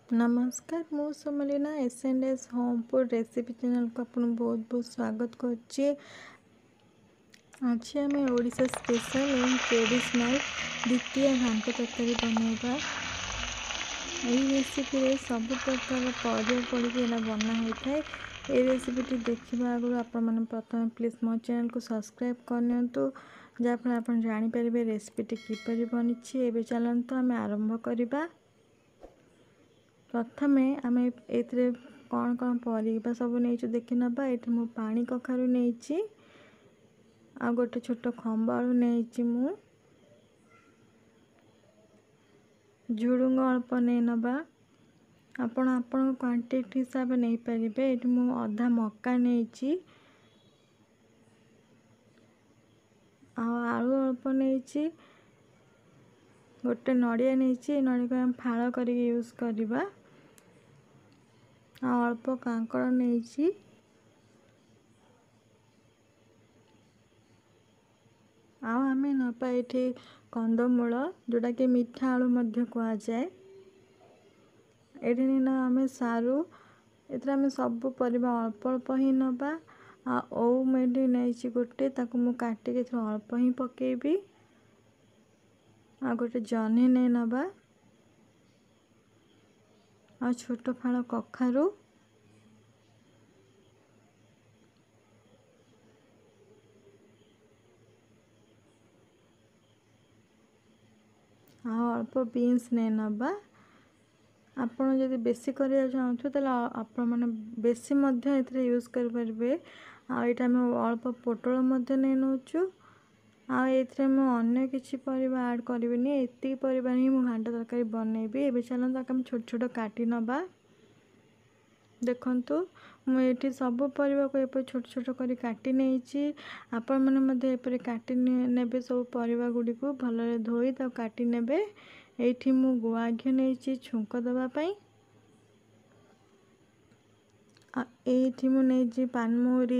नमस्कार मु सोमलिना एस&एस होम फूड रेसिपी चैनल को आपन बहुत बहुत स्वागत करछि। आज आम ओडिशा स्पेशल एंड ट्रेडिशनल द्वितीय घांट तरकारी बनैबा। यही रेसिपी रे सब प्रकार परिया पड़िक बना होता है। ये रेसिपी देखा आगु आपण प्रथम प्लीज मो चैनल को सब्सक्राइब करनियंतु जहाँफल आप जानीपर रेसिपी किपर बनी। एवं चलते आम आरंभ करवा। प्रथमे आम ए कौन कौन परिबा सब नहीं देखी नबा। ये मु पानी कखारु नहीं आ गोटे छोट खंब आलू नहीं मु झुडुंग अल्प नहीं नबा। आपण आपण क्वांटिटी हिसाब नहीं पारे। ये मु अधा मक्का नहीं आलू अल्प नहीं गोटे नड़िया नहीं नड़िया को आम फाड़ कर यूज करवा। अल्प कांकड़ नहीं आम नपा ये कंदमूल जोटा कि मीठा आलू कह जाए। ये आम सारू ये सब परिबा अल्प अल्प ही नबा। ओ मेडी नहीं गोटे ताकू मु काटिक अल्प ही पकेबी। आ गोटे जह्नी नहीं नबा आ छोट फाड़ कखारू अल्प बीन्स नहीं नबा। आपण जदि बेसी करिया चाहूँ तो आपण मैंने बेसी यूज कर पारे। आईटा अल्प पोटल नहीं नौचु। आए मुझे किसी परिबा ऐड करिविनी। एति परिबा ही मु घांट तरकारी बनैबी। एबे चलते आम छोट छोट काटी नबा। देखंतु मुझे सब परिबा को एपर छोट छोट करी काटी नहीं। आपण मैंने मध्य एपर काटी नेबे सब परिबा गुडी को भलरे धोई ता काटी नेबे। एठी मु गुआ घी नहीं छुंक दबा पई। एठी मु नहीं पानमोहरी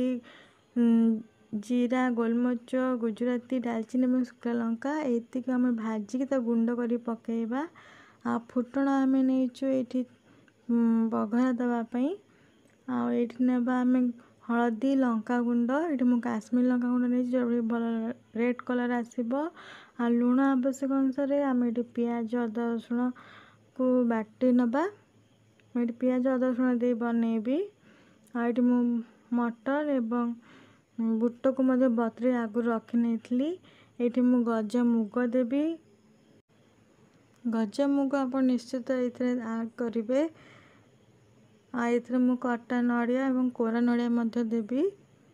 जीरा गोलमरीच गुजराती दालचीनी और शुक्ला लंका एति आम भाजिक गुंड कर पकेबा। आ फुटण आम नहीं ये बघरा दवापाई। आठी नेबा आम हलदी लंका गुंड ये मु काश्मीर लंका गुंड नहीं जो भल रेड कलर आसब। आ लुण आवश्यक अनुसार आम ये पियाज अदा रसुण को बाटी नबा। ये पियाज अदा रसुण दे बनैबी। आठ मु मटर एवं बुट को मध्य बतरे आगु रखी नहीं। ये मु गजा मुग देवी। गजा मुग आप निश्चित ये ऐड करेंगे। ये मु कटा नड़िया एवं कोरा नड़िया देवी।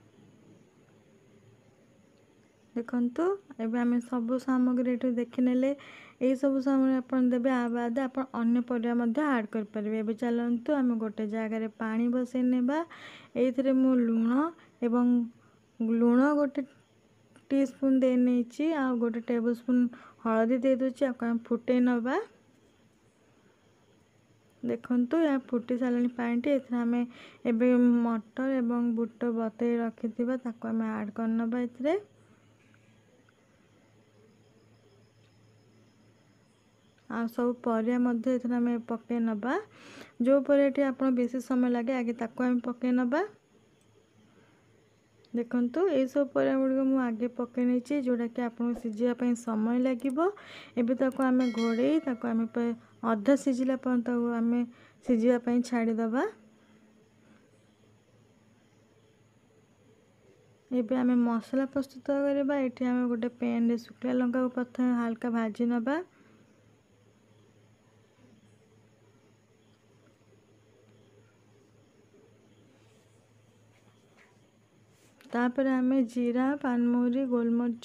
देखंतु एबे आमे सब सामग्री एठू देखिनेले यही सब सामग्री आपण देबे। आ बाद आपण अन्य परिया मध्ये ऐड कर परिबे। एबे चलंतु आमे गोटे जगह रे पानी बसै नेबा। एथिरे मु लूण एवं लूण गोटे टीस्पून दे नहीं आ गोटे टेबल स्पून हलदी दे दूची। आम फुटे नबा। देखंतु या फुटी सारे पानी एमें एबे मटर एवं बुट बतई रखी आम ऐड कर नबा। एथिरे आ सब परिया मध्ये एथिरे आम पके नबा। जो परियाटी आप बेसी समय लगे आगे ताको आम पके नबा। देखंतु ये सब परिया गुड़िक मु आगे पके नहीं जोटा कि आपको सिझापी समय लगे। एबे ताको आम घोड़े ताको आम अधा सिझिला पर्यंत आम सिझापी छाड़ीदबा। एबे आम मसला प्रस्तुत करवा। ये आम गोटे पैन रे शुक्ला लंका को प्रथम हल्का भाजी नबा। तापर आम जीरा पानमोहरी गोलमरीच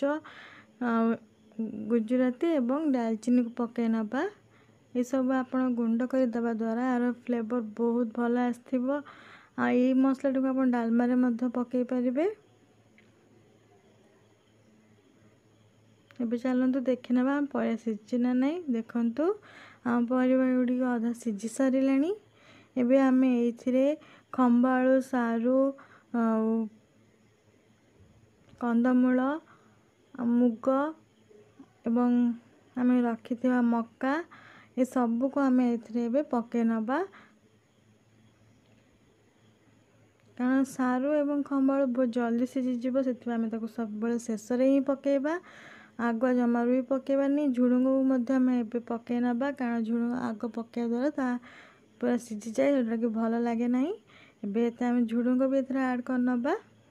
गुजराती एवं दालचीनी को पके नबा। ये सब आप गुंड कर दबा द्वारा यार फ्लेवर बहुत भल आसथिबो। ये मसला को आप डालमा रे मध्य पकई पारिबे। एबे चलंतु देखि नबा परिया सिझिना नहीं। देखंतु आम परिबा गुडी अधा सिझी सारिलानी। एबे आम एथिरे खंबा आलू सारू कंदमूल मुग एवं आम रखी मक्का ये सबू को आम ए पकई नबा कारण सारू एवं खम्बल बहुत जल्दी सीझीज से आम सब शेष ही पकेबा आगुआ जमारू भी पकेबानी झुड़ंग को आम ए पकई नबा कारण झुड़ंग आग पकड़ा द्वारा पूरा सीझी जाए जोटा कि भल लगे ना। एबे आम झुड़ंग भी एथरे ऐड कर नबा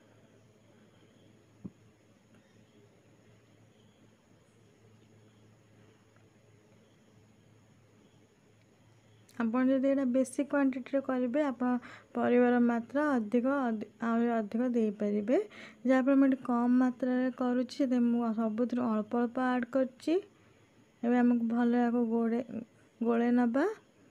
आपन जदि एटा बेसी क्वांटिटी करेंगे आपन परिवार मात्रा अधिक अधिक दे पारे जहाँपर मुझे कम मात्रा करुच्ची सबुथ अल्प अल्प ऐड करची। एबे हमको भल गोड़े गोले नबा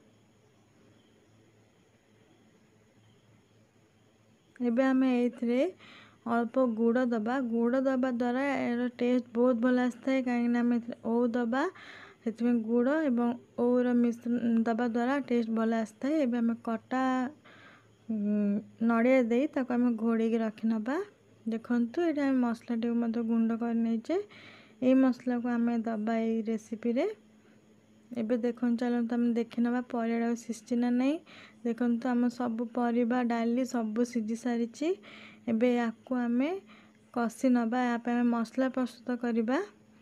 एबे आम ए अल्प गुड़ दबा द्वारा यार टेस्ट बहुत भल आसता है कहीं आम ओ दबा से गुड़ एवं ओर मिश्रण दबा द्वारा टेस्ट भल आसता है। एबे आम कटा नड़िया दे ताको आम घोड़े रखी नबा देखंतु ये मसला टी गुंड कर नहींचे ये मसला को आम दबा ये रेसिपी रे। एबे देखो चलते आम देखी नबा परिया सीझी ना नहीं देखो आम सब परिबा डाली सब सीझी सारी एबे याकू आम कषि नबा या मसला प्रस्तुत करवा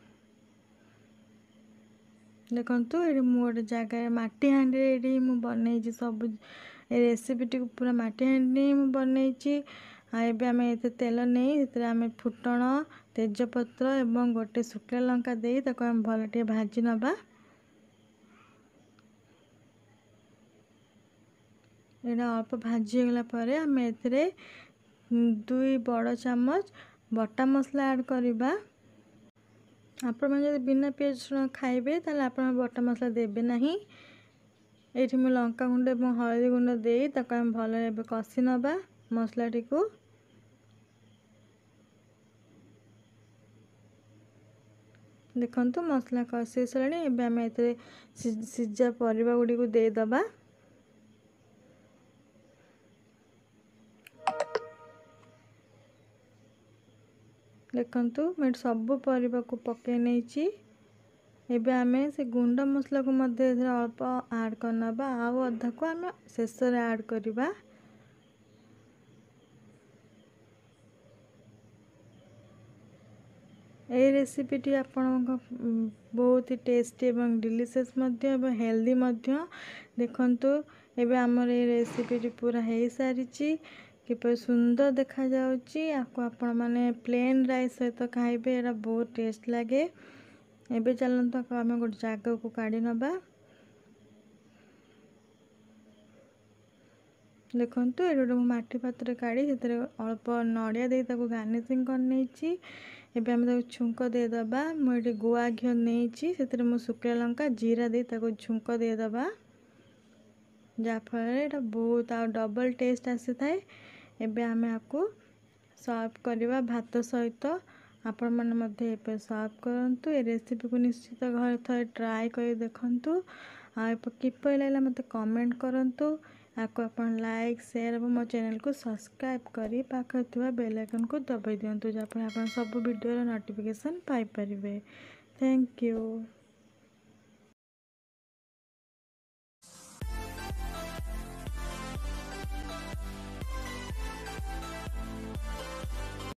देखंतु ये गोटे जगह माटी हाँडी मु बनई सब रेसिपी टी पूरा माटी हाँडी मु बनई। एबे आम ये तेल नहीं आम फुटण तेजपत्र एवं गोटे शुक्ला लंका दे ताको आम भल टे भाजी नबा यहाँ अल्प भाजी गला पर आम ए 2 बड़ चामच बटा मसला ऐड करवा। आपण मैंने बिना पियाज रसुण खाइबे ताले आपण बटा मसला देबे नहीं। एठी मु लंका गुंड और हळदी गुंड दे ताको हम भल एबे कषि नबा मसला टी को देखंतु मसला कषि सलाणी एबे आम ए सिझा परिबा गुडी को दे दबा देखंतु मैं सब परिबा को पके नहीं एबे आम से गुंड मसला को मध्य अल्प ऐड करनबा आउ अधा को आम शेष ऐड करवा। ये रेसिपी टी आपण बहुत ही टेस्टी एवं डिलीशियस एवं हेल्दी देखंतु एबे हमर ये रेसिपी टी पूरा हो सारी किपर सुंदर देखा जाउची आपको आपण माने प्लेन राइस सहित खाइबे एरा बहुत टेस्ट लगे। एबे चलंत आम गोटे जगह को काढ़ी नबा देखंतु ये गोटे माटी पात्र काढ़ी से अल्प नड़िया दे ताको गार्निशिंग कर नहीं। एबे हम ताको छुंक दे दबा मुझे गुआ घी नहीं से मु शुक्ला लंका जीरा दे ताको छुंक दे दबा जाफल एटा बहुत आ डबल टेस्ट आसी थाए। एबे आमे आपको सर्व करवा भात सहित आपण माने मध्ये एबे सर्व करंतु। ए रेसिपी को निश्चित घर थे ट्राई कर देखंतु आ किपरि लागला मते कमेंट करंतु। आपको अपन लाइक शेयर और मो चैनल को सब्सक्राइब करी पाखर थिबा बेल आइकन को दबाई दियंतु जाफल अपन सब वीडियो नोटिफिकेशन पाई परिबे। Thank you.